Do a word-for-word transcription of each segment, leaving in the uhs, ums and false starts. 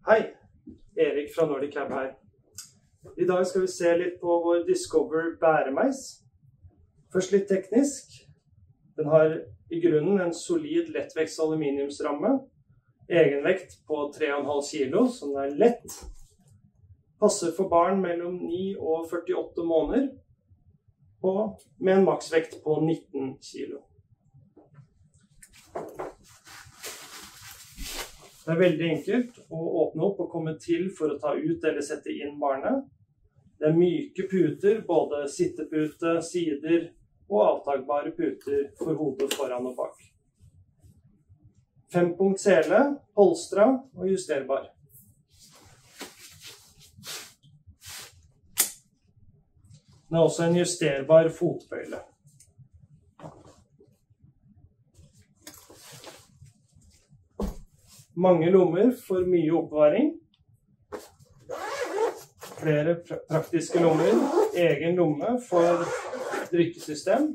Hei, Erik fra Nordic Cab her. I dag skal vi se litt på vår Discover bæremeis. Først litt teknisk. Den har i grunnen en solid lettvekts aluminiumsramme. Egenvekt på tre komma fem kilo, som er lett. Passer for barn mellom ni og førtiåtte måneder. Og med en maksvekt på nitten kilo. Det er veldig enkelt å åpne opp og komme til for å ta ut eller sette inn barnet. Det er myke puter, både sittepute, sider og avtagbare puter for hodet foran og bak. Fempunkt sele, polstra og justerbar. Det er også en justerbar fotbøyle. Mange lommer for mye oppbevaring. Flere pra- praktiske lommer. Egen lomme for drikkesystem.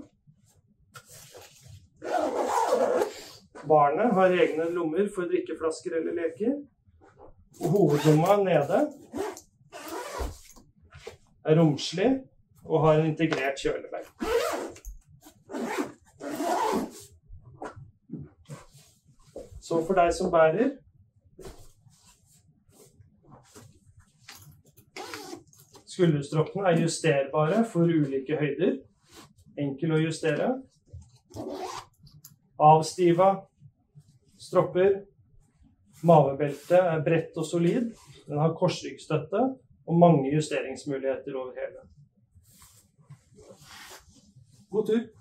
Barnet har egne lommer for drikkeflasker eller leker. Og hovedlomma nede er romslig og har en integrert kjølevegg. Så for deg som bærer, skulderstroppene er justerbare for ulike høyder. Enkel å justere. Avstiva stropper. Mavebeltet er bredt og solid. Den har korsryggstøtte og mange justeringsmuligheter over hele. God tur!